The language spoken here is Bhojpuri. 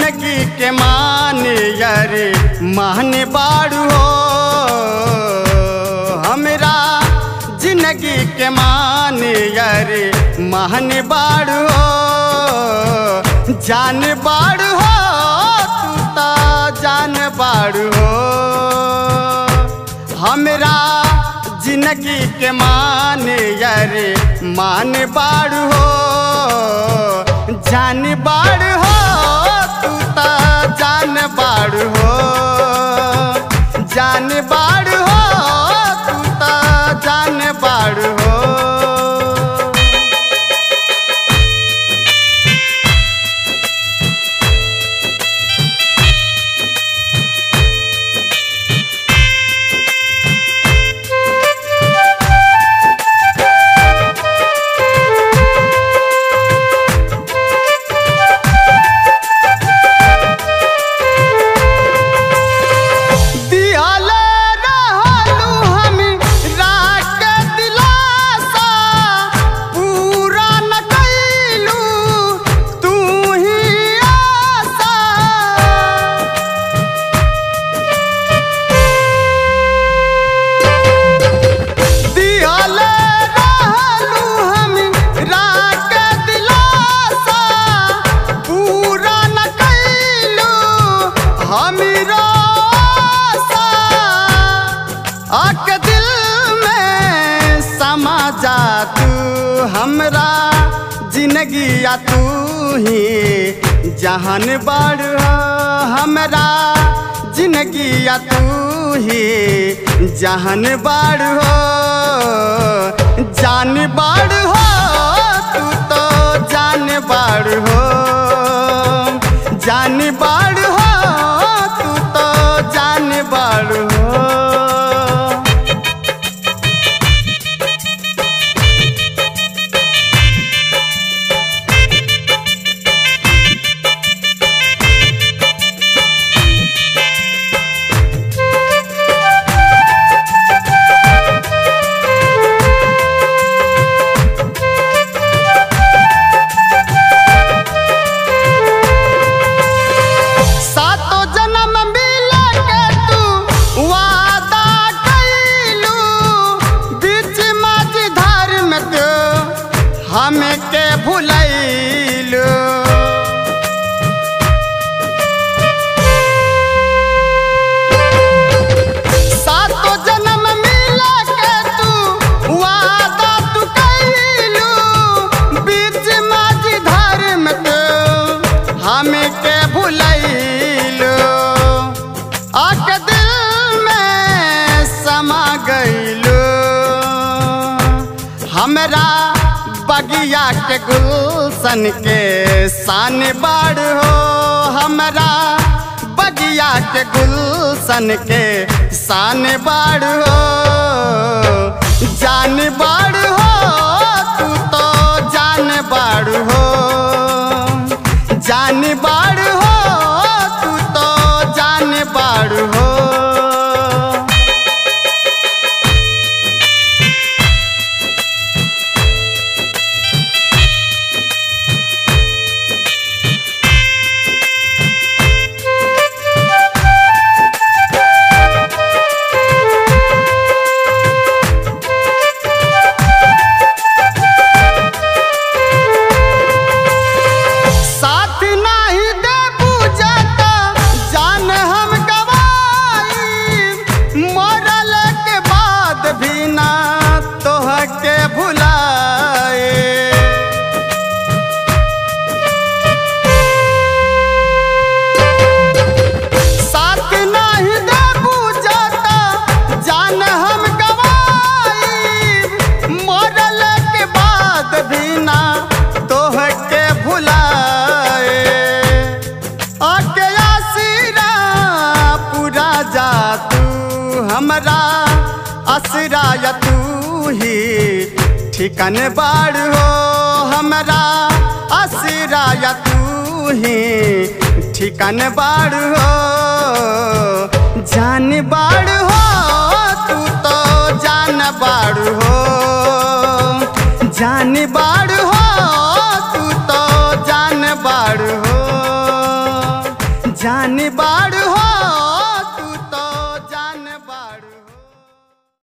जिंदगी के मान यारे मान बाड़ू हो हमरा जिंदगी के मान यारे मान बाड़ू हो जान बाड़ू हो तू ता जान बाड़ू हो हमरा जिंदगी के मान यारे मान बाड़ू हो जान बाड़ू हो तू ता जान बाड़ू हो जान बाड़ू हो तू ता जान बाड़ू हो। आके दिल में समा जा तू हमरा जिंदगी या तू ही जहान बाड़ू हो हमरा जिंदगी या तू ही जहान बाड़ू हो जान बाड़ू हो तू तो जान बाड़ू हो जान बाड़ू हो तू तो जान बाड़ू हो। हमें के भुलैलू सातो जन्म मिला के तू वादा तू कैलू बीच माझी धार में तू हमें के भुलैलू आके दिल में समा गईलू हमरा बगिया के गुलशन के शान बाड़ू हो हमरा बगिया के गुलशन के शान बाड़ू हो जान बाड़ू हो तू तो जान बाड़ू हो जान बाड़ू हो तू तो जान बाड़ू हो। हमरा असरा या तू ही ठिकान बाड़ू हो हमरा असरा या तू ही ठिकान बाड़ू हो जान बाड़ू हो तू तो जान बाड़ू हो जान बाड़ू हो तू तो जान बाड़ू हो। जान बाड़ू